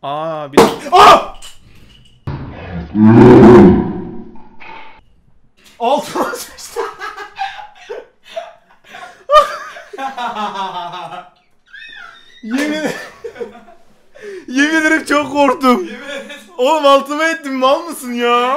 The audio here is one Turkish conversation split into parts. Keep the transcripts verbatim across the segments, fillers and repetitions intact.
Aa bir Aa! Altıma sıçtı. Yemin Yemin ederim çok korktum. Oğlum altıma ettim, mal mısın ya?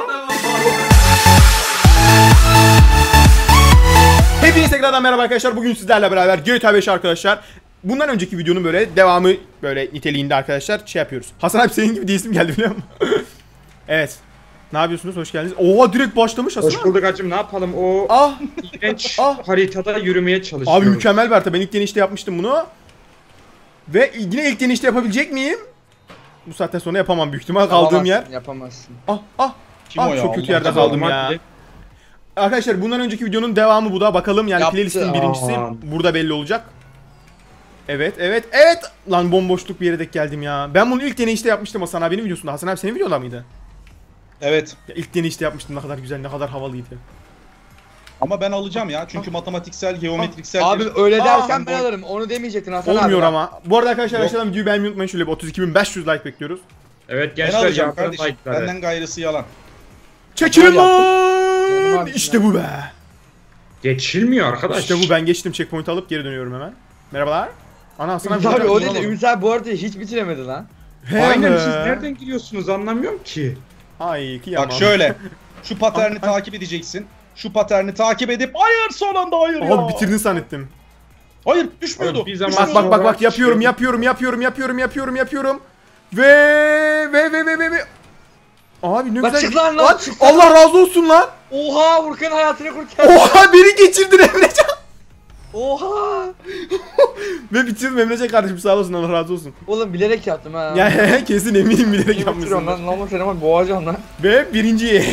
Hepinize tekrardan merhaba arkadaşlar. Bugün sizlerle beraber G T A beş arkadaşlar. Bundan önceki videonun böyle devamı böyle niteliğinde arkadaşlar şey yapıyoruz. Hasan abi senin gibi değilsin geldi biliyor musun? Evet. Ne yapıyorsunuz? Hoş geldiniz. Oha direkt başlamış Hasan. Hoş bulduk hacım. Ne yapalım? O ah, iğrenç ah. haritada yürümeye çalışıyoruz. Abi mükemmel bir harita. Ben ilk deneyişte yapmıştım bunu. Ve yine ilk deneyişte yapabilecek miyim? Bu saatten sonra yapamam büyük ihtimal kaldığım yer. Yapamazsın. Ah ah. Kim ah o ya? çok kötü Allah yerde Allah, kaldım Allah ya. bile. Arkadaşlar bundan önceki videonun devamı bu da. Bakalım yani Yaptı. playlistin birincisi Aa. burada belli olacak. Evet evet evet. Lan bomboşluk bir yere denk geldim ya. Ben bunu ilk deneyişte yapmıştım Hasan abinin videosunda. Hasan abi senin videoda mıydı? Evet. Ya ilk deneyişte yapmıştım, ne kadar güzel, ne kadar havalıydı. Ama ben alacağım ya çünkü matematiksel, geometriksel Abi bir... öyle dersen Aa, ben alırım. Onu demeyecektin Hasan abi. Olmuyor ama. Bu arada arkadaşlar Yok. aşağıdan videoyu beğenmeyi unutmayın. Şöyle bir otuz iki bin beş yüz like bekliyoruz. Evet Ben gençler alacağım yapın kardeşim. like'ları. Benden gayrısı yalan. Çekilin Canım lan! abi İşte ya. bu be. Geçilmiyor arkadaş. İşte bu, ben geçtim, checkpoint alıp geri dönüyorum hemen. Merhabalar. Ana Hasan abi. Ümit abi burada o değil de duramadım. Ümit abi bu arada hiç bitiremedi lan. He Aynen be. siz nereden giriyorsunuz anlamıyorum ki. Ay kıyamam. Bak şöyle. Şu paterni Ay, ay. takip edeceksin. Şu paterni takip edip hayır son anda hayır ya. Abi bitirdin zannettim. Hayır düşmüyordu. Abi, bir zaman- Bak bak bak bak Sonra yapıyorum çıkıyor. yapıyorum yapıyorum yapıyorum yapıyorum yapıyorum. Ve ve ve ve ve ve. Abi ne Lan güzel. çık lan lan, çık lan. Allah razı olsun lan. Oha Furkan hayatını kurtardı. Oha beni geçirdin Emrecan. Oha. Ve bitirdim Emrecan kardeşim, sağ olasın, Allah razı olsun. Oğlum bilerek yaptım ha. Ya kesin eminim bilerek İyi bitiriyorum yapmışsın. lan. Normal seni ama boğacağım lan. Ve birinciyi.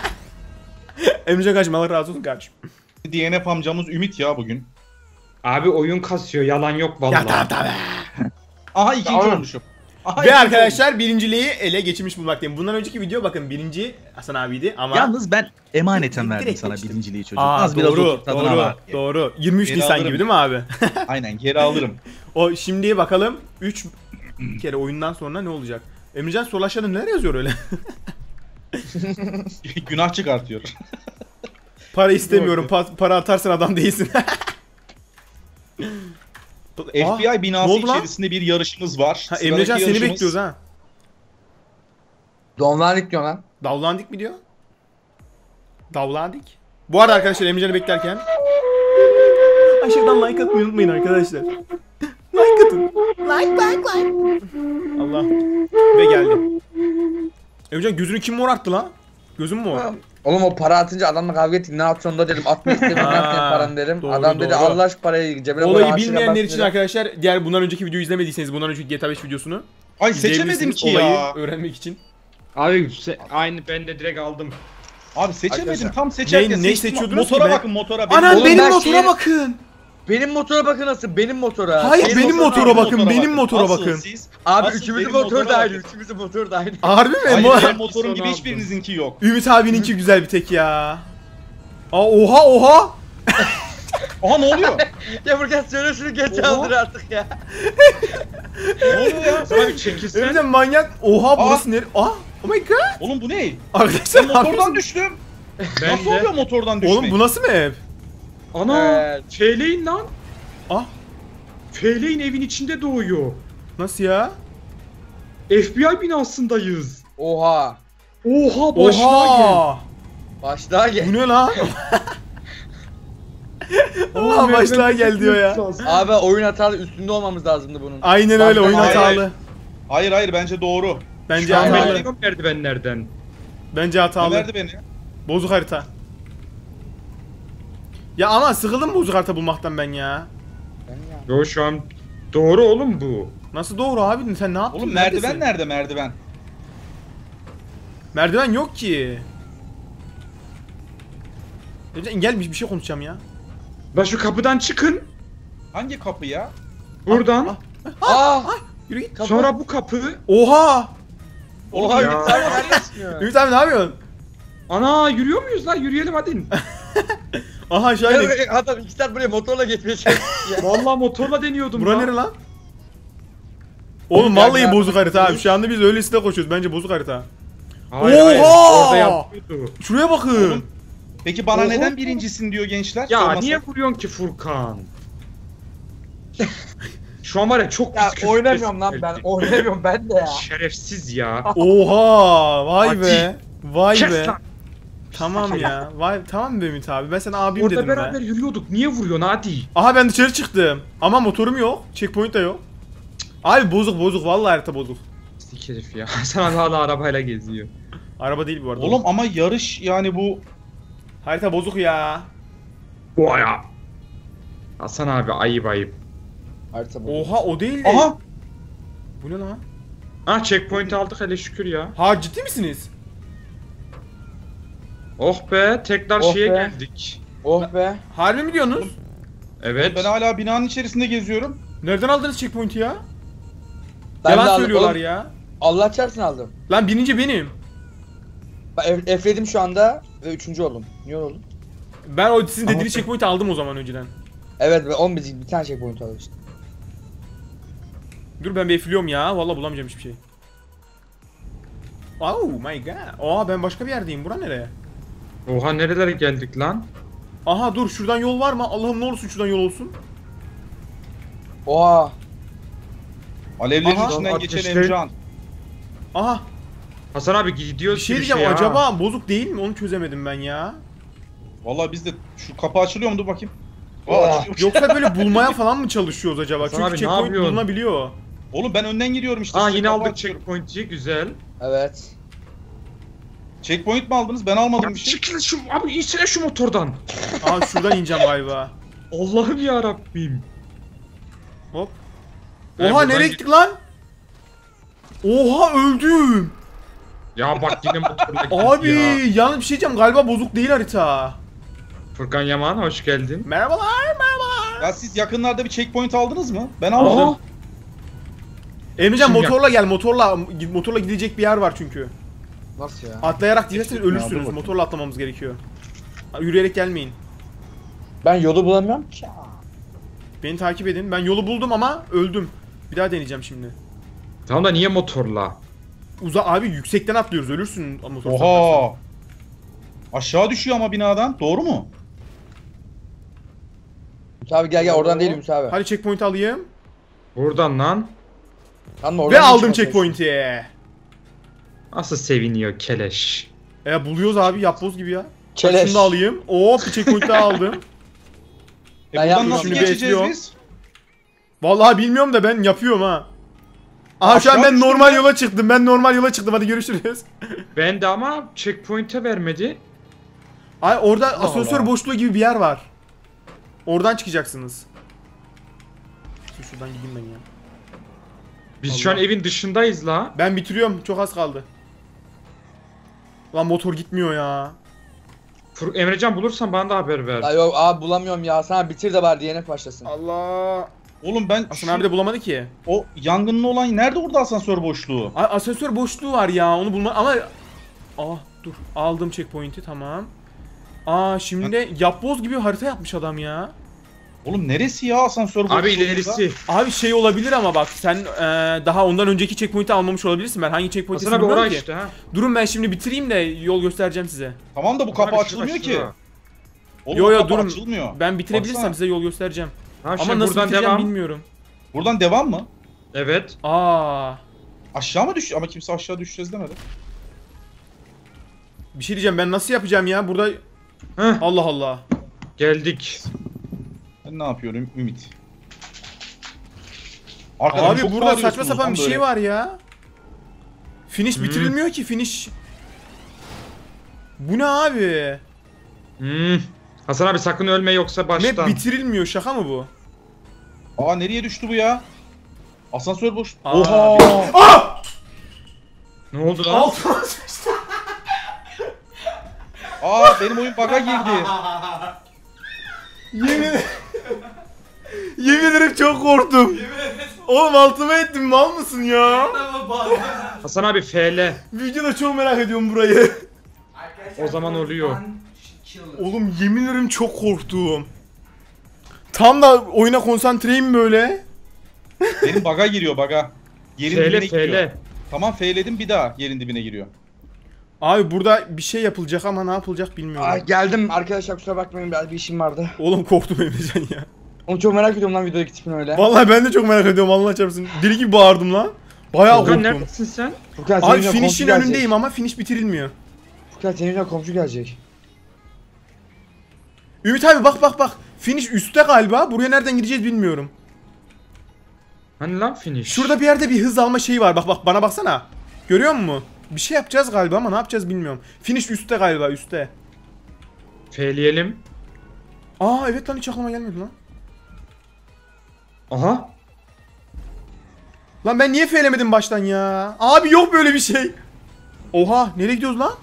Emrecan kardeşim Allah razı olsun kardeşim. D N F amcamız Ümit ya bugün. Abi oyun kasıyor yalan yok vallahi. Ya tamam tamam. Aha ikinci Tamam. olmuşum. Aha, Ve ikinci arkadaşlar birinciliği ele geçirmiş bulmaktayım. Bundan önceki video bakın birinci Hasan abiydi ama... Yalnız ben emaneten verdim Direkt sana geçtim. birinciliği çocuğum. Aa Az biraz doğru otur tadına doğru bak. doğru. yirmi üç Geri Nisan alırım. gibi değil mi abi? olmuşum. Aynen geri alırım. O şimdi bakalım üç kere oyundan sonra ne olacak? Emrecan sol aşağıda neler yazıyor öyle? Günah çıkartıyor. Para istemiyorum. Pa- para atarsan adam değilsin. F B I ne binası oldu lan? içerisinde bir yarışımız var. Ha, Sıradaki Emrecan seni yarışımız- bekliyoruz ha. Donlarlık diyor lan. Davlandik mi diyor? Davlandik. Bu arada arkadaşlar Emrecan'ı beklerken aşağıdan like atmayı unutmayın arkadaşlar. Like atın. Like like like. Allah. Ve geldi. Emrecan gözünü kim morarttı lan? Gözüm mü mor? Oğlum o para atınca adamla kavga ettik. Ne yapıyorsun da dedim. Atma istemiyorum. Ne Ha, yapayım paranı dedim. doğru, Adam dedi doğru. Allah şu parayı cebine koy. Olayı harçlığa bilmeyenler bas için dedi. arkadaşlar, diğer bundan önceki videoyu izlemediyseniz bundan önceki G T A beş videosunu Ay seçemedim izleyebilirsiniz ki olayı ya. öğrenmek için. Abi se- aynı ben de direkt aldım. Abi seçemedim. Arkadaşlar. Tam seçerken Ne- ne seçtim. seçiyordunuz ki Motora ben? bakın motora. Anam Oğlum benim ben motora şeyi- bakın. Benim motora bakın nasıl? Benim motora. Hayır, Senin benim motoruna- motora bakın, benim motora Asıl bakın. Siz, Abi asıl üçümüzün benim motoru da motora aynı. bakın. Üçümüzün motoru da aynı. Harbi mi? Hayır Mo- benim motorum Sonra gibi aldım. hiçbirininki yok. Ümit abininki güzel bir tek ya. Aa oha oha. Aha ne oluyor? Ya Furkan söyle şunu geç Oha. aldır artık ya. Ne oluyor ya? Sana bir çekilsen. Emrecan manyak. Oha burası nere? Aa oh my god. Oğlum bu ne? Arkadaşlar Ben ne motordan yapıyorsun? düştüm. Ben Nasıl de. oluyor motordan düşmek? Oğlum bu nasıl map? Ana Evet. Feyleyin lan. Ah Feyleyin evin içinde doğuyor. nasıl ya? F B I binasındayız. Oha. Oha başlığa gel. Oha. Başlığa gel. Bu ne lan? Allah Aa, başlığa Mehmet gel diyor ya. lazım. Abi oyun hatalı üstünde olmamız lazımdı bunun. Aynen Bak, öyle, oyun hayır, hatalı. Hayır hayır bence doğru. Bence Şu an hatalı. hatalı. bekliyorum merdivenlerden. Bence Ne hatalı. verdi beni? Bozuk harita. Ya ama sıkıldım bozuk harita bulmaktan ben ya. Yo şu an doğru oğlum bu. Nasıl doğru abi? Sen ne yaptın? Oğlum Neredesin? merdiven nerede merdiven? Merdiven yok ki. Emrecan gel bir bir şey konuşacağım ya. La şu kapıdan çıkın. Hangi kapı ya? Buradan. Aa! Yürü git. Kapı. Sonra bu kapı. Oha! Oha Ya. Ümit abi neredesin? Ümit abi ne yapıyorsun? Ana yürüyor muyuz lan? Yürüyelim hadi. Aha aşağı Ya, inek. adam iki saat buraya motorla geçmeye çalışıyor ya. Vallahi motorla deniyordum Bura lan. nere lan? Oğlum Gel, vallahi gel. bozuk harita abi. Şu anda biz öylesine koşuyoruz. Bence bozuk harita. Hayır, hayır, Oha! orada yapıyordu. Şuraya bakın. Oğlum, Peki bana Oha. neden birincisin diyor gençler? Ya Sormasak. niye vuruyorsun ki Furkan? Şu an var ya çok Ya pis küfür oynamıyorum lan sesi ben. geldi. Oynamıyorum ben de ya. Şerefsiz ya. Oha! Vay Hadi. be. Vay Kes be. lan. Tamam ya. Vay tamam be Ümit abi. Ben sana abim Orada dedim beraber be. yürüyorduk. Niye vuruyorsun hadi? Aha ben dışarı çıktım. Ama motorum yok. Checkpoint de yok. Abi bozuk bozuk. Vallahi harita bozuk. Sik herif ya. Sen hala arabayla geziyor. Araba değil bu arada. Oğlum ama yarış yani bu Harita bozuk ya. Vay ya. Hasan abi ayıp ayıp. Harita bu. Oha o değil de. aha Bu ne lan? Ha checkpoint aldık hele şükür ya. Ha ciddi misiniz? Oh be tekrar Oh şeye be. geldik. Oh be. Harbi mi diyorsunuz? Evet. ben hala binanın içerisinde geziyorum. Nereden aldınız checkpoint'i ya? Ben de Yalan aldım. söylüyorlar Oğlum, ya. Allah çarpsın aldım. Lan bininci benim. Ben F- F'ledim şu anda ve üçüncü oldum. Niye oldum? Ben o sizin Ama- dediğiniz checkpoint'i aldım o zaman önceden. Evet ve on bir, bir tane checkpoint aldım işte. Dur ben bir F'liyorum ya. Vallahi bulamayacağım hiçbir şey. Oh my god. Aa ben başka bir yerdeyim. Bura nereye? Oha nerelere geldik lan? Aha dur şuradan yol var mı? Allah'ım ne olursun şuradan yol olsun. Oha. Alevlerin Aha. içinden Lan geçen ateşlerin- Emcan. Aha Hasan abi bir gidiyoruz şey bir diyeceğim ya. acaba bozuk değil mi? Onu çözemedim ben ya. Vallahi biz de şu kapı açılıyor mu dur bakayım. Aa, Oha. açılıyormuş. Yoksa böyle bulmaya falan mı çalışıyoruz acaba? Hasan Çünkü abi, ne checkpoint yapıyorsun? bulunabiliyor. Oğlum ben önden gidiyorum işte. Aa size yine kapı aldık açıyorum. checkpoint'i güzel. Evet. Checkpoint mi aldınız? Ben almadım Abi bir şey. çekil şu abi insene şu motordan. Aa şuradan ineceğim galiba. Allah'ım ya Rabbim. Hop. Ben Oha buradan nereye git- gittik lan? Oha öldüm. Ya bak yine motorla gittik Abi ya. yalnız bir şey diyeceğim galiba bozuk değil harita. Furkan Yaman hoş geldin. Merhabalar merhabalar. Ya siz yakınlarda bir checkpoint aldınız mı? Ben almadım. Aha. Emrecan Kim motorla gel motorla motorla gidecek bir yer var çünkü. Nasıl ya? Atlayarak giderseniz Ya, dur ölürsünüz. bakayım. Motorla atlamamız gerekiyor. Yürüyerek gelmeyin. Ben yolu bulamıyorum ki. Beni takip edin. Ben yolu buldum ama öldüm. Bir daha deneyeceğim şimdi. Tamam da niye motorla? Uza abi yüksekten atlıyoruz. Ölürsün motor saplarsan. Oha. Aşağı düşüyor ama binadan. Doğru mu? Ümit abi gel gel oradan değil Ümit abi. Hadi checkpoint alayım. Buradan lan. Anla, oradan Ve aldım çıkmaya checkpoint'i. Nasıl seviniyor keleş. E buluyoruz abi yapboz gibi ya. Keleş. Şunu da alayım. Hop bir checkpoint daha aldım. E Ben buradan yapmıyorum. nasıl Şimdi bir geçeceğiz ekliyorum. biz? Vallahi bilmiyorum da ben yapıyorum ha. Aha şu an Aşağı ben düştüm normal ya. yola çıktım. Ben normal yola çıktım. Hadi görüşürüz. Ben de ama checkpoint'e vermedi. Ay orada Allah asansör Allah. boşluğu gibi bir yer var. Oradan çıkacaksınız. Şu şuradan gideyim ben ya. Biz şu an Allah. evin dışındayız la. Ben bitiriyorum. Çok az kaldı. Lan motor gitmiyor ya. Fur Emrecan bulursan bana da haber ver. Ya yok abi bulamıyorum ya. Sana bitir de bari D N F başlasın. Allah. Oğlum ben Hasan şu- abi de bulamadı ki. o yangınlı olan nerede orada asansör boşluğu? A- asansör boşluğu var ya. Onu bulma ama ah dur. Aldım checkpoint'i tamam. Aa şimdi de yapboz gibi harita yapmış adam ya. Oğlum neresi ya asansör boşluğu? Abi ilerisi. Abi şey olabilir ama bak sen eee, daha ondan önceki checkpoint'i almamış olabilirsin. Ben hangi checkpoint'i Hasan abi bilmiyorum oraya ki. işte ha. Durun ben şimdi bitireyim de yol göstereceğim size. Tamam da bu kapı Abi açılmıyor şurada, ki. şurada. Oğlum Yo bu yo kapı durun. açılmıyor. Ben bitirebilirsem Baksana. size yol göstereceğim. Tamam, Ama şimdi nasıl buradan bitireceğim devam. bilmiyorum. Buradan devam mı? Evet. Aa, Aşağı mı düş? Ama kimse aşağı düşeceğiz demedi. bir şey diyeceğim ben nasıl yapacağım ya burada Heh, Allah Allah. geldik. Ben ne yapıyorum Ümit? Arkadan Abi çok burada bağırıyorsunuz saçma sapan lan bir böyle. şey var ya. Finish Hmm. bitirilmiyor ki finish. Bu ne abi? Hmm. Hasan abi sakın ölme yoksa baştan. Map bitirilmiyor şaka mı bu? Aa nereye düştü bu ya? Asansör boş. Aa, Oha! Ah! Ne oldu lan? Altıma sıçtı. Aa benim oyun bug'a girdi. Yemin Yemin ederim çok korktum. Oğlum altıma ettim mal mısın ya? Hasan abi F L. Videoda çok merak ediyorum burayı. O zaman oluyor. Oğlum yemin ederim çok korktum. Tam da oyuna konsantreyim böyle. Benim bug'a giriyor bug'a. Yerin F L dibine F giriyor. L. Tamam F'ledim bir daha yerin dibine giriyor. Abi burada bir şey yapılacak ama ne yapılacak bilmiyorum. Ay geldim arkadaşlar, kusura bakmayın, biraz bir işim vardı. Oğlum korktum Emrecan ya. Onu çok merak ediyorum lan, videodaki tipini öyle. Vallahi ben de çok merak ediyorum, Allah çarpsın. Deli gibi bağırdım lan. Bayağı Furkan korktum. neredesin sen? Furkan senin Abi yüzünden komşu finish'in gelecek. önündeyim ama finish bitirilmiyor. Furkan senin yüzünden komşu gelecek. Ümit abi bak bak bak. Finish üstte galiba. Buraya nereden gideceğiz bilmiyorum. Hani lan finish? Şurada bir yerde bir hız alma şeyi var. Bak bak bana baksana. Görüyor musun? Bir şey yapacağız galiba ama ne yapacağız bilmiyorum. Finish üstte galiba, üstte. F'leyelim. Aa evet lan, hiç aklıma gelmedi lan. Aha. Lan ben niye feylemedim baştan ya? Abi yok böyle bir şey. Oha, nereye gidiyoruz lan?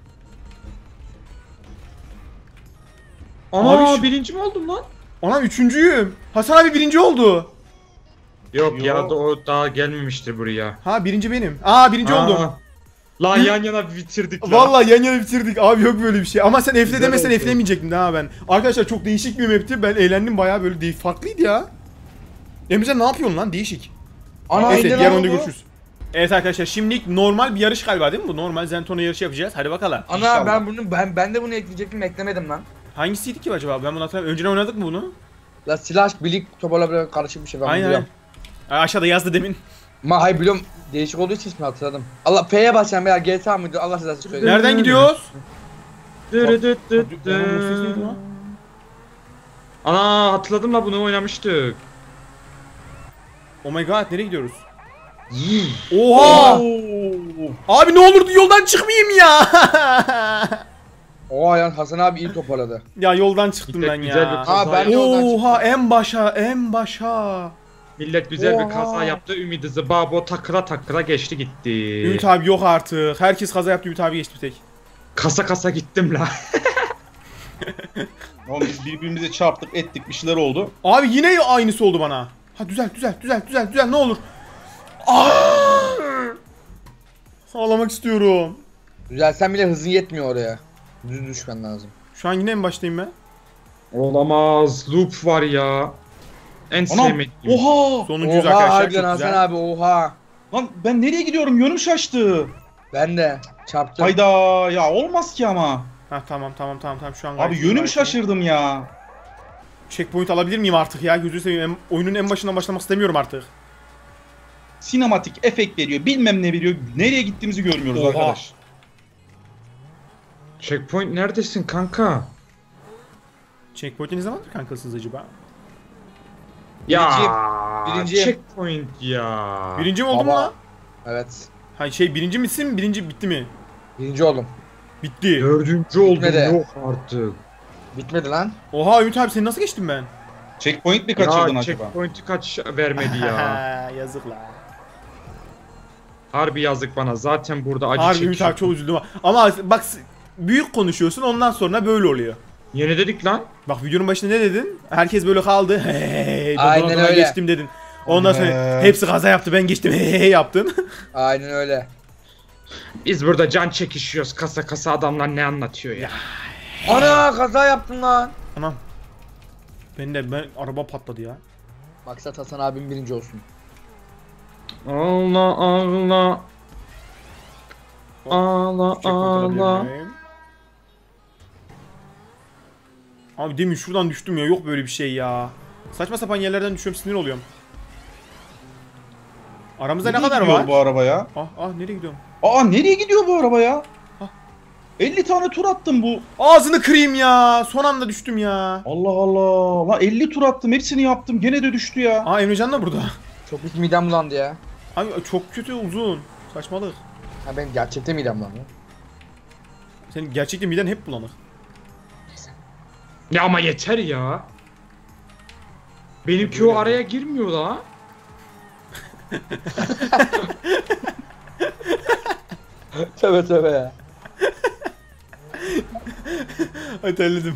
Aa Abi şu- birinci mi oldum lan? Anam üçüncüyüm. Hasan abi birinci oldu. Yok ya Yok. da o daha gelmemiştir buraya. Ha birinci benim. Aa birinci Aa. oldum. Lan yan yana bitirdik lan. Vallahi yan yana bitirdik. Abi yok böyle bir şey. Ama sen F'le Güzel demesen oldu. F'lemeyecektim daha ben. Arkadaşlar çok değişik bir map'ti. Ben eğlendim bayağı, böyle değil. Farklıydı ya. Emrecan ne yapıyorsun lan? Değişik. Ana Neyse indi diğer lan oyunda bu. görüşürüz. Evet arkadaşlar, şimdilik normal bir yarış galiba değil mi bu? Normal Zentorno yarışı yapacağız. Hadi bakalım. Ana İnşallah. ben bunu ben ben de bunu ekleyecektim, eklemedim lan. Hangisiydi ki acaba? Ben bunu hatırlamıyorum. Önceden oynadık mı bunu? La silah birlik toparla böyle karışık bir şey, ben Aynen biliyorum. aynen. Aşağıda yazdı demin. Ma hayır biliyorum, değişik olduğu için ismi hatırladım. Allah F'ye basacağım ya, G T A mıydı? Allah size söyleyeyim. Nereden gidiyoruz? Dırı dıt dıt Aa, bu ses neydi dı. lan? Ana hatırladım la, bunu oynamıştık. Oh my god, nereye gidiyoruz? Oha! Abi ne olurdu yoldan çıkmayayım ya. Oha yan Hasan abi iyi toparladı. Ya yoldan çıktım Güzel- ben güzel bir ya. kaza Aa, ben de yoldan Oha, en başa, en başa. Millet güzel Oha. bir kaza yaptı. Ümit hızı babo takıra takıra geçti gitti. Ümit abi yok artık. Herkes kaza yaptı, Ümit abi geçti bir tek. Kasa kasa gittim la. Oğlum biz birbirimize çarptık ettik bir şeyler oldu. Abi yine aynısı oldu bana. Ha düzelt düzelt düzelt düzelt düzelt ne olur. Aa! Ağlamak istiyorum. Güzel, sen bile hızın yetmiyor oraya. Düz düşmen lazım. Şu an yine en baştayım ben. Olamaz. Loop var ya. En Anam sevmediğim. oha! Sonuncuyuz Oha arkadaşlar, harbiden çok Hasan güzel. abi, oha. Lan ben nereye gidiyorum? Yönüm şaştı. Ben de çarptım. Hayda ya olmaz ki ama. Ha tamam tamam tamam tamam şu an Abi gayet iyi, yönüm gayet iyi. şaşırdım ya. Checkpoint alabilir miyim artık ya? Gözünü seveyim. Em- Oyunun en başından başlamak istemiyorum artık. Sinematik efekt veriyor. Bilmem ne veriyor. Nereye gittiğimizi görmüyoruz Oha. arkadaş. Checkpoint neredesin kanka? Checkpoint'e ne zamandır kankasınız acaba? Ya birinciyim. checkpoint ya. Birinci mi oldum Baba. lan? Evet. Ha şey, birinci misin? Birinci bitti mi? Birinci oldum. Bitti. Dördüncü oldum, Bitmedi. yok artık. Bitmedi lan. Oha Ümit abi, seni nasıl geçtim ben? Checkpoint mi kaçırdın Ya acaba? checkpoint'i kaç vermedi ya. Yazık la. Harbi yazık bana, zaten burada acı Harbi Ümit çekiyorum. abi çok üzüldüm. Ama bak büyük konuşuyorsun, ondan sonra böyle oluyor. Yeni dedik lan. Bak videonun başında ne dedin? Herkes böyle kaldı. Hey, ben Aynen Donald'dan öyle. geçtim dedin. Ondan sonra Ee. hepsi kaza yaptı, ben geçtim hey yaptın. Aynen öyle. Biz burada can çekişiyoruz, kasa kasa adamlar ne anlatıyor ya. Ana kaza yaptın lan. Anam. Ben de ben araba patladı ya. Maksat Hasan abim birinci olsun. Allah Allah. Allah Checkpoint alabilir Allah. miyim? Abi demin şuradan düştüm ya, yok böyle bir şey ya. Saçma sapan yerlerden düşüyorum, sinir oluyorum. Aramızda ne Nereye kadar gidiyor var? bu araba ya? Ah ah, nereye gidiyorum? Aa nereye gidiyor bu araba ya? Hah. elli tane tur attım bu. Ağzını kırayım ya. Son anda düştüm ya. Allah Allah. Lan elli tur attım. Hepsini yaptım. Gene de düştü ya. Aa Emrecan da burada. Çok hiç midem bulandı ya. Abi çok kötü, uzun. Saçmalık. Ha benim gerçekten midem bulandı. Senin gerçekten miden hep bulanık. Ya ama yeter ya. Benimki o araya girmiyor la. Tövbe tövbe ya. Ay terledim.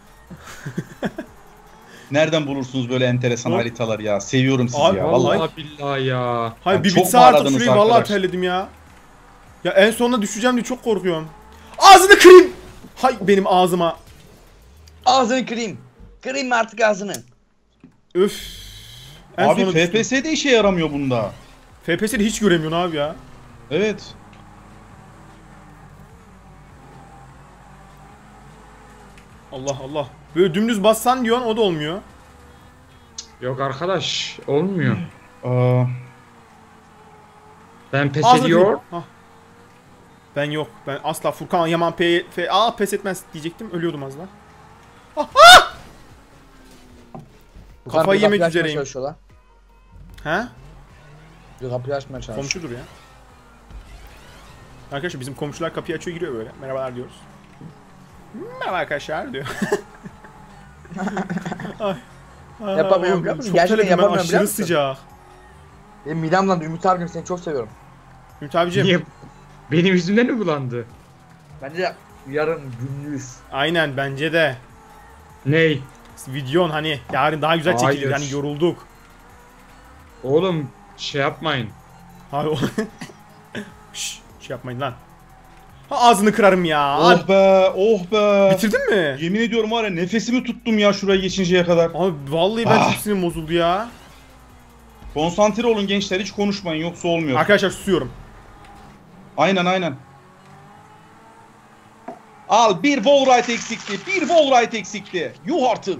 Nereden bulursunuz böyle enteresan Hop. haritalar ya? Seviyorum sizi Abi, ya. vallahi- Vallahi billahi ya. Hayır Ya bir çok bitse artık bağladınız şurayı, vallahi arkadaş. terledim ya. Ya en sonunda düşeceğim diye çok korkuyorum. Ağzını kırayım. Hay benim ağzıma. Ağzını kırayım. Kırayım mı artık ağzını? Öf. En Abi sonunda düştüm. F P S de işe yaramıyor bunda. F P S'leri hiç göremiyorsun abi ya. Evet. Allah Allah. Böyle dümdüz bassan diyorsun o da olmuyor. Yok arkadaş olmuyor. Aa, Ben pes Ağzını ediyor. kırayım. Hah. Ben yok. Ben asla Furkan Yaman P, F A pes etmez diyecektim. Ölüyordum az daha. Yukarı Kafayı bir yemek kapıyı açmaya üzereyim. çalışıyorlar. He? Bir kapıyı açmaya çalışıyor. Komşudur ya. Arkadaşlar bizim komşular kapıyı açıyor giriyor böyle. Merhabalar diyoruz. Merhaba arkadaşlar diyor. Ay. Ay, Yapamıyorum, oğlum, yapamıyorum. Çok Gerçekten terledim ben, yapamıyorum, biliyor aşırı musun? sıcak. Benim midem lan Ümit abicim seni çok seviyorum. Ümit abicim. Niye? Benim yüzümden mi bulandı? Bence yarın günlüyüz. Aynen bence de. Ney? Videon hani yarın daha güzel çekilir. Hayır. Hani yorulduk. Oğlum şey yapmayın. Abi o... Şşş şey yapmayın lan. Ha, ağzını kırarım ya. oh be, oh be. Bitirdin mi? Yemin ediyorum var ya nefesimi tuttum ya şuraya geçinceye kadar. Abi vallahi ben Ah. çok sinirim bozuldu ya. Konsantre olun gençler, hiç konuşmayın yoksa olmuyor. Arkadaşlar susuyorum. Aynen aynen. Al bir wallride eksikti, bir wallride eksikti. Yuh artık.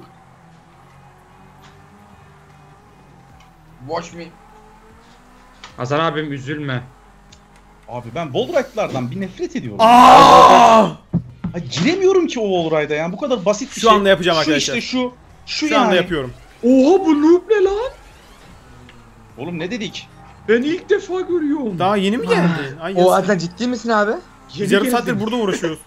Watch me. Hasan abim üzülme. Abi ben wallride'lardan bir nefret ediyorum. Aa! Ha, giremiyorum ki o wallride'a yani, bu kadar basit bir Şu şey. anda yapacağım şu arkadaşlar. Şu işte şu. Şu, Şu yani. anda yapıyorum. Oha bu noob ne lan? Oğlum ne dedik? Ben ilk defa görüyorum. Daha yeni mi geldin? Ay O yazık. zaten ciddi misin abi? Biz Yeni yarım geldim. saattir burada uğraşıyoruz.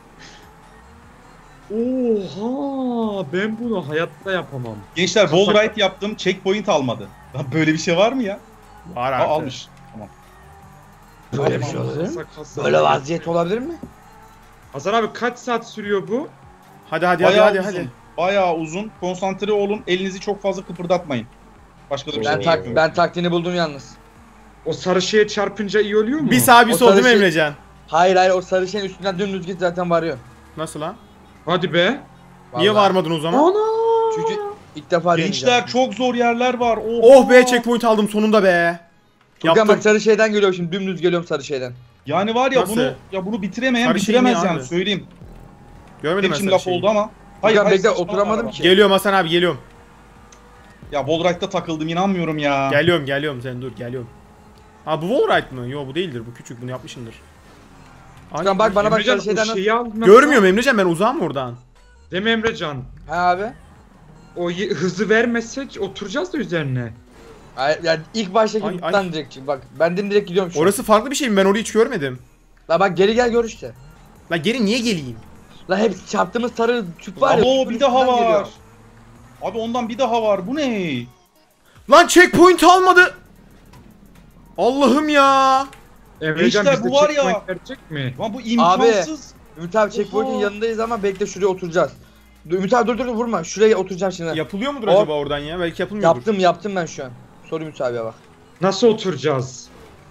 Oha ben bunu hayatta yapamam. Gençler wallride yaptım, checkpoint almadı. Lan böyle bir şey var mı ya? Var Ha, artık. almış. Tamam. Böyle bir şey olabilir mi? Kasa kasa. Böyle vaziyet olabilir mi? Hasan abi kaç saat sürüyor bu? Hadi hadi hadi Bayağı hadi uzun. hadi. Bayağı uzun. Konsantre olun. Elinizi çok fazla kıpırdatmayın. Başka da bir Ben şey tak yok. ben taktiğini buldum yalnız. O sarı şeye çarpınca iyi oluyor mu? Bir sağ bir O sol değil mi sarı şey- Emrecan? Hayır hayır o sarı şeyin üstünden dümdüz git zaten varıyor. Nasıl lan? Hadi be. Niye Vallahi. varmadın o zaman? Ana. Çünkü ilk defa Gençler deneyeceğim. çok zor yerler var. Oh, Oh be checkpoint aldım sonunda be. Furkan Yaptım. bak sarı şeyden geliyorum şimdi dümdüz geliyorum sarı şeyden. Yani var ya Nasıl? bunu ya bunu bitiremeyen Sarı şey bitiremez ne yani abi? söyleyeyim. Görmedim Ne ben biçim sana laf şeyi. oldu ama. Furkan bekle saçmalama oturamadım araba. ki. Geliyorum Hasan abi geliyorum. Ya wallride'da takıldım, inanmıyorum ya. Geliyorum geliyorum sen dur geliyorum. Ha bu wallride mı? Yo bu değildir bu küçük bunu yapmışımdır. Ay, Furkan bak bana bak Emrecan sarı şeyden o nasıl? şeyi al. nasıl- Görmüyorum Emrecan ben uzağım oradan. Değil mi Emrecan? Ha abi. O y- hızı vermezsek oturacağız da üzerine. Hayır, yani ilk baştaki Ay, ay. buradan direkt çık bak. Ben direkt gidiyorum şu an. Orası farklı bir şey mi? Ben orayı hiç görmedim. La bak geri gel gör işte. La geri niye geleyim? La hep çarptığımız sarı tüp var ya. Abo tüpün bir daha üstünden var. geliyor. Abi ondan bir daha var. Bu ne? Lan checkpoint almadı. Allah'ım ya. Emrecan Gençler, bizde bu var ya. checkpoint verecek mi? Lan bu imkansız. Ümit abi checkpoint'in Oha. yanındayız ama bekle şuraya oturacağız. Dur, Ümit abi dur dur dur, vurma. Şuraya oturacağım şimdi. Yapılıyor mudur Hop. acaba oradan ya? Belki yapılmıyordur. Yaptım yaptım ben şu an. Sor Ümit abiye bak. Nasıl oturacağız?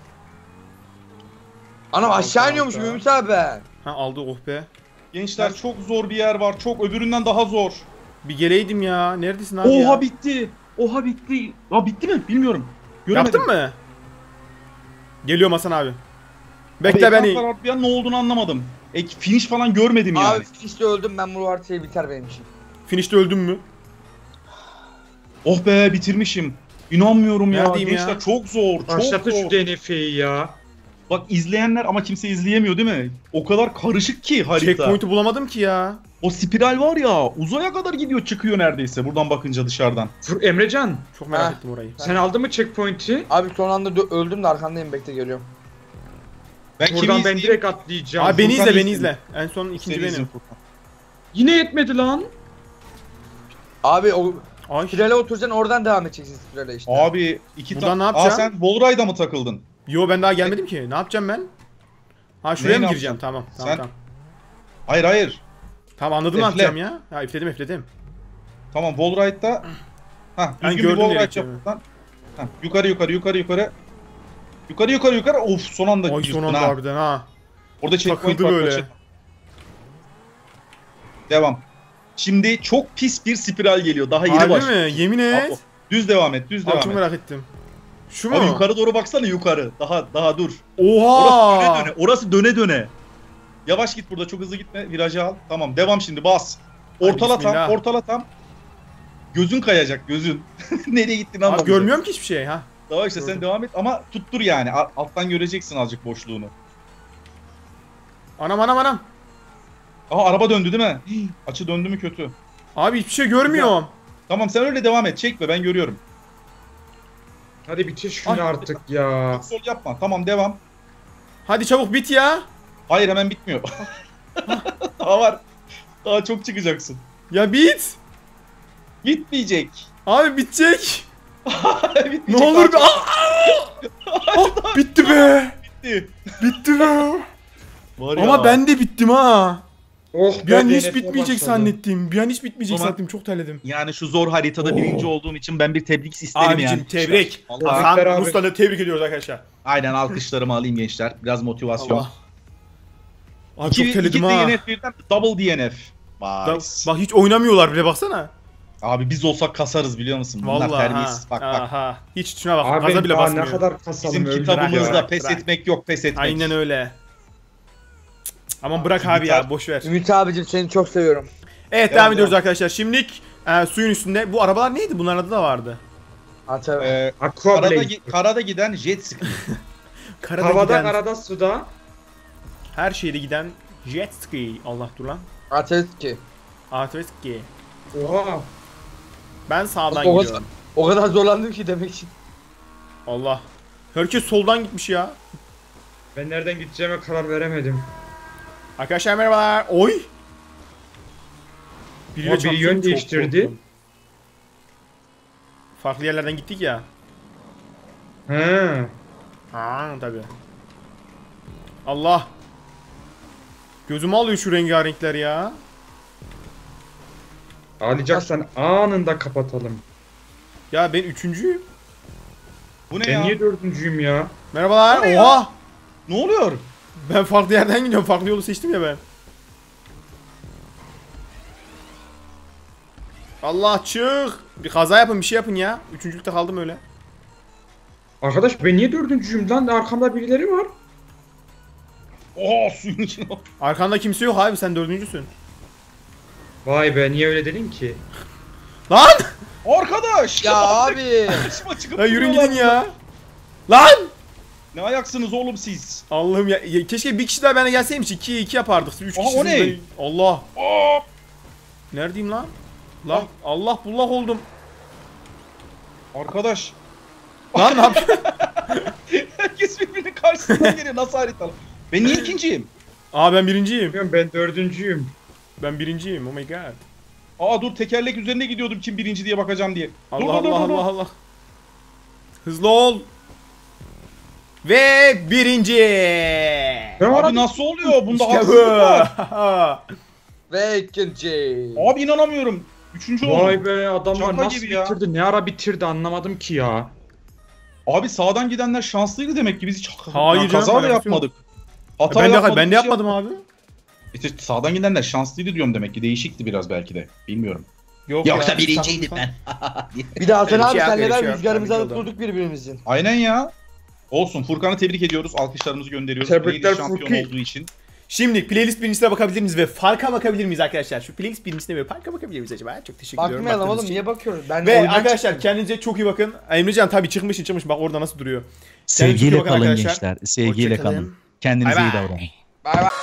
Anam aşağı Allah iniyormuşum Allah. Ümit abi. Ha aldı oh be. Gençler çok zor bir yer var. Çok öbüründen daha zor. Bir geleydim ya. Neredesin abi ya? Oha bitti. Oha bitti. Aa bitti mi? Bilmiyorum. Göremedim. Yaptın mı? Geliyorum Hasan abi. Abi Bekle ekran beni. kararttı ya, ne olduğunu anlamadım. Ek, finish falan görmedim yani. Abi işte öldüm ben bu haritayı biter benim için. Finish'te öldüm mü? Oh be bitirmişim. İnanmıyorum ya. Neredeyim Gençler ya? çok zor. Çok Başlatın zor. şu D N F'yi ya. Bak izleyenler ama kimse izleyemiyor değil mi? O kadar karışık ki harita. Checkpoint'i bulamadım ki ya. O spiral var ya uzaya kadar gidiyor, çıkıyor neredeyse buradan bakınca dışarıdan. Fur- Emrecan Çok merak Ha. ettim orayı. sen aldın mı checkpoint'i? Abi son anda dö- öldüm de arkandayım bekle geliyorum. Ben kimi Buradan ben izleyeyim? direkt atlayacağım. Abi beni Furkan izle beni izle. izle. En son ikinci Seni benim. izleyeyim Furkan. Yine yetmedi lan. Abi o Ay. spirale oturacaksın oradan devam edeceksin spirale işte. Abi iki Buradan tane. ne Aa yapacağım? sen Wallride'a mı takıldın? Yo ben daha gelmedim ki. Ne yapacağım ben? Ha şuraya Neyi mı ne gireceğim? Tamam. Tamam Sen- tamam. Hayır hayır. Tamam anladım ne Efle. yapacağım ya. Ha üfledim üfledim. Tamam Wallride'da. Hah Ben düzgün bir gördüm nereye Wallride gideceğimi. yap lan. Hah, yukarı yukarı yukarı yukarı. Yukarı yukarı yukarı. Of son anda Ay son yırttın anda ha. harbiden ha. Orada checkpoint Takıldı var. böyle. kaçın. Devam. Şimdi çok pis bir spiral geliyor. Daha yeni Harbi başlıyor. mi? Yemin et. Düz devam et, düz Abi devam çok et. merak ettim. Şu mu? Abi yukarı doğru baksana yukarı. Daha daha dur. Orası Oha! döne döne. Orası döne döne. Yavaş git burada, çok hızlı gitme. Virajı al. Tamam, devam şimdi, bas. Ortala Hadi bismillah. tam, ortala tam. Gözün kayacak, gözün. Nereye gittiğini Abi anlamayacaksın. görmüyorum ki hiçbir şey ha. Tamam işte, sen Gördüm. devam et ama tuttur yani. Al- Alttan göreceksin azıcık boşluğunu. Anam anam anam. Aha, araba döndü değil mi? Hii, açı döndü mü kötü. Abi hiçbir şey görmüyorum. Tamam, sen öyle devam et. Çekme, ben görüyorum. Hadi bitir şunu Ay. artık ya. Sol yapma. Tamam, devam. Hadi çabuk bit ya. Hayır, hemen bitmiyor. Daha var. Daha çok çıkacaksın. Ya bit. Bitmeyecek. Abi bitecek. Bitmeyecek, Ne olur daha be. çok Aa! Ah, bitti be. bitti. Bitti be. Var ya. Ama ben de bittim ha. Oh Bir an be, hiç D N F'e bitmeyecek başladı. zannettim. Bir an hiç bitmeyecek Ama- zannettim. Çok terledim. Yani şu zor haritada Oo. birinci olduğun için ben bir tebrik isterim Abicim yani. tebrik. Allah. Hasan Tebrikler abi. Mustafa'yı tebrik ediyoruz arkadaşlar. Aynen, alkışlarımı alayım gençler. Biraz motivasyon. Allah. Abi çok İki, terledim iki ha. D N F birden double D N F. Vay. Da- Bak hiç oynamıyorlar bile baksana. Abi biz olsak kasarız biliyor musun? Bunlar Vallahi terbiyesiz. ha. Bak bak. Aha. Hiç şuna bak. Abi Gaza bile daha basmıyor. ne kadar kasalım Bizim öldüler kitabımızda ya. pes Bırak. etmek yok, pes etmek. Aynen öyle. Aman bırak Ümit abi ya, abi. boş ver. Ümit abicim seni çok seviyorum. Evet, Devam, devam ediyoruz devam. arkadaşlar. Şimdilik e, suyun üstünde. Bu arabalar neydi? Bunların adı da vardı. Ha tabii. Ee, Aquablade. karada, gi- karada giden jet ski. Karada Havada, giden, karada, suda. her şeyde giden jet ski. Allah dur lan. Ateski. Jet ski. Oha. Ben sağdan O kadar, gidiyorum. o kadar zorlandım ki demek için. Allah. Herkes soldan gitmiş ya. Ben nereden gideceğime karar veremedim. Arkadaşlar merhabalar. Oy. Biriyle Ama biri çarptım, yön çok değiştirdi. korktum. Farklı yerlerden gittik ya. He. Aa tabii. Allah. Gözümü alıyor şu rengarenkler ya. Ağlayacaksan anında kapatalım. Ya ben üçüncüyüm. Bu ne Ben ya? niye dördüncüyüm ya? Merhabalar. ne ya? Oha. Ne oluyor? Ben farklı yerden gidiyorum. Farklı yolu seçtim ya ben. Allah çık. Bir kaza yapın, bir şey yapın ya. Üçüncülükte kaldım öyle. Arkadaş ben niye dördüncüyüm lan? Arkamda birileri var. Oha, suyun içine. Arkanda kimse yok abi, sen dördüncüsün. Vay be, niye öyle dedin ki? Lan! Arkadaş! Ya abi. Karşıma çıkıp Ya yürüyün duruyorlar. gidin ya. Lan! Ne ayaksınız oğlum siz? Allah'ım ya, ya keşke bir kişi daha bana gelseymiş. ikiye iki yapardık. Üç Aa, kişi. o ne? Allah. Aa! Neredeyim lan? Lan Allah bullak oldum. Arkadaş. Lan ne yapıyorsun? Herkes birbirinin karşısından geliyor. Nasıl haritalı? Ben niye ikinciyim? Aa ben birinciyim. Bilmiyorum, ben dördüncüyüm. Ben birinciyim. Oh my god. Aa dur, tekerlek üzerine gidiyordum kim birinci diye bakacağım diye. Allah dur, dur, Allah dur, Allah dur. Allah. Hızlı ol. Ve birinci. Ne var Abi abi? nasıl oluyor? Bunda İşte bu. haksızlık var. Ve ikinci. Abi inanamıyorum. Üçüncü oldum. Vay be, adamlar Şaka nasıl gibi ya. bitirdi? Ne ara bitirdi anlamadım ki ya. Abi sağdan gidenler şanslıydı demek ki, biz hiç Hayır ya, canım, kaza da alakası yok. yapmadık. Hata ben de yapmadık, ben de bir şey yapmadım abi. İşte sağdan gidenler şanslıydı diyorum demek ki, değişikti biraz belki de. Bilmiyorum. Yok Yoksa ya, birinciydim sakın- ben. Bir de Hasan Öyle bir abi şey yok, senle öyle bir ben şey yok. rüzgarımızı Tabii alıp ki oldu. durduk birbirimizin. Aynen ya. Olsun, Furkan'ı tebrik ediyoruz. Alkışlarımızı gönderiyoruz. Tebrikler Playlist şampiyon Furki. olduğu için. Şimdi playlist birincisine bakabilir miyiz ve farka bakabilir miyiz arkadaşlar? Şu playlist birincisine ve farka bakabilir miyiz acaba? Çok teşekkür ediyorum. Bakmayalım baktığınız oğlum, için. niye bakıyoruz? Ben Ve oyundan arkadaşlar çıktım. kendinize çok iyi bakın. Emrecan tabii çıkmış çıkmış, bak orada nasıl duruyor. Kendinize çok iyi Sevgiyle bakın kalın arkadaşlar. gençler. Sevgiyle Hoşça kalın. kalın. Kendinize Bay iyi bay. davranın. Bay bay.